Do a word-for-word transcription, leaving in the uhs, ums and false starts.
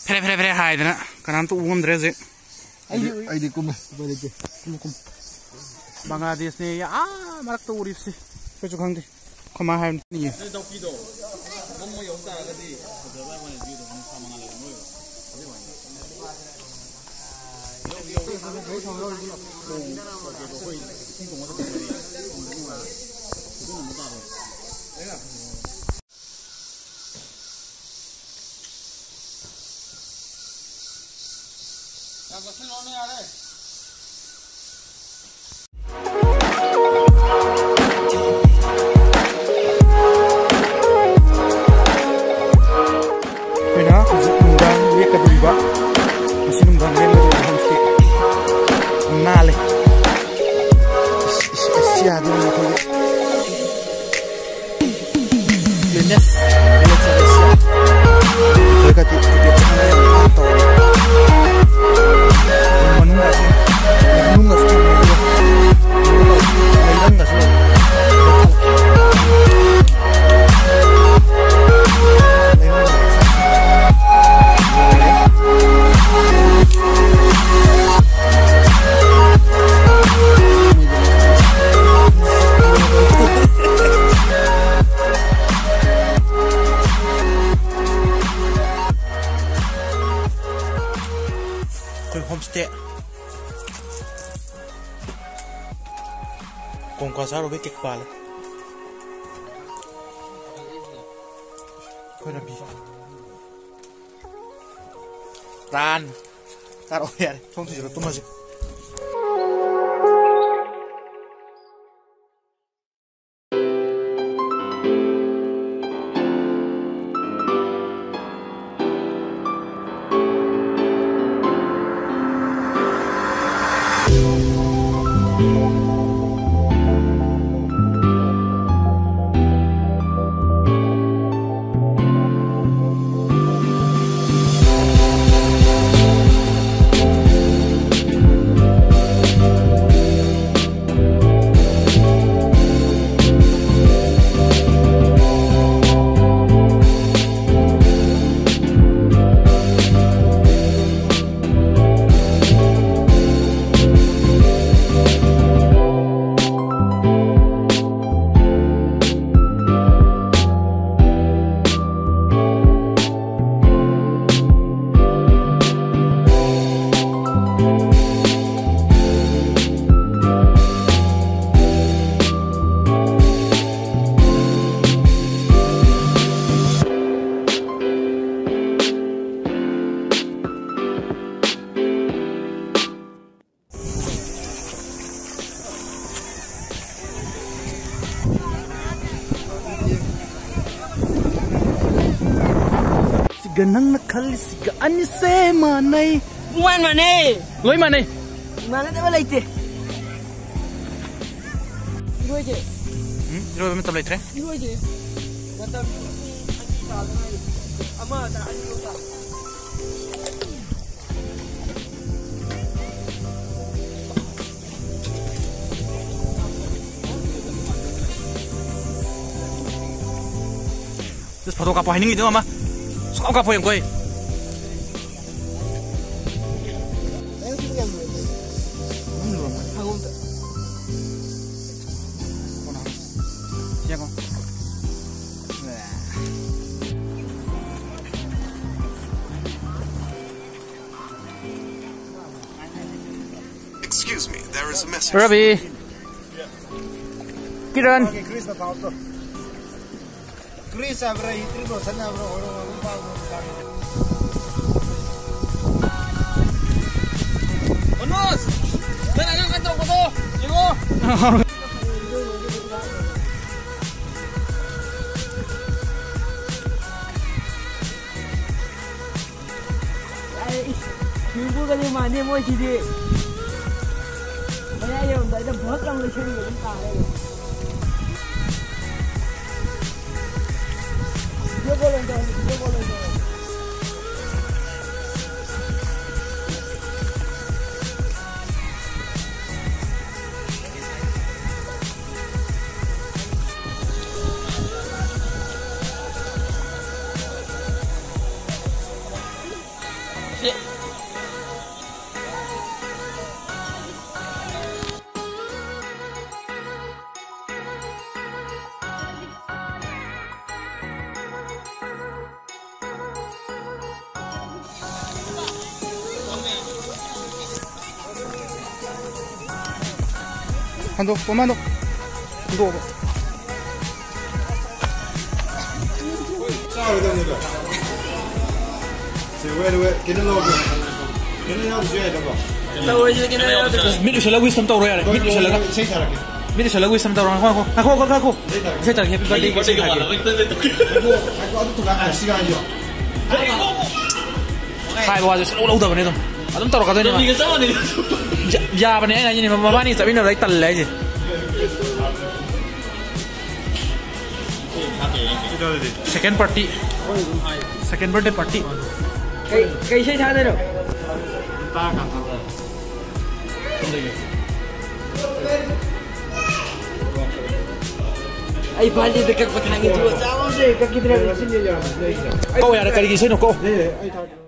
Pere pere pere hai dana kanan tu umum dress ai di kum balik kum kum Bangladesh ne ya ah marak tu urip si ko chu khang di khoma hai ni ye dau pi do mong mo yong ta ga di de ba ma ni di do ni sa ma la no yo abi wa ni yo yo yo ko ko thong lo di ko ko ko ti ko mo ta ni ko mo ma ko mo ta do ai la अब बस लोने आ रहे बिना नुंगां ये कदुबा इसी नुंगां ने ले हम से नाले इसी आदि में कोई ये ने ये चलेसा तो का ती ती ने तो Menunggu sih, menunggu sih, menunggu sih. Homestay con casa robe che pale cosa bi tan caro ya không thì rồi tôi mà gì ganang nakhalis ka ani se manai buan mane loi mane mana te balaite loi je hm loi me tablai tre loi je matam ama ta ani lota terus foto kapo hining itu ama kau kapo yang koi? Excuse me, there is a message. Ravi. Kiran. Chris abra itri bo sana abra oro oro pa Onos sana nang kanto ko to ligo ai ibu ka ni mane mo chi di maya yom da da bahut lang le chhi ni ka le yo bolen da yo bolen da ꯅꯠꯇꯦ 한도 꼬마도 한도 싸우려 되는 거. 왜 왜? 걔는 너 걔는 나 주야 돼 봐. 미드 샬라 위스덤 떠오르야 돼 미드 샬라가 생 잘할게. 미드 샬라 위스덤 떠오르 하고 하고 하고 하고 세장 해피 버스데이 생 할게 이거 아이고 아직도 가 시간이요. hai bao giờ sẽ lâu đầu này rồi à chúng tao có tên gì mà già bên này này nhìn mà bạn đi sẽ biết lấy tần lấy gì second party second birthday party Cây cây xây sao đây rồi? ta cảm thấy Ay, pali dekat pakai nangis juga. Sama sih, kaki tidak bisa. câu nhà đây cái gì xây nó câu 네, 아이 다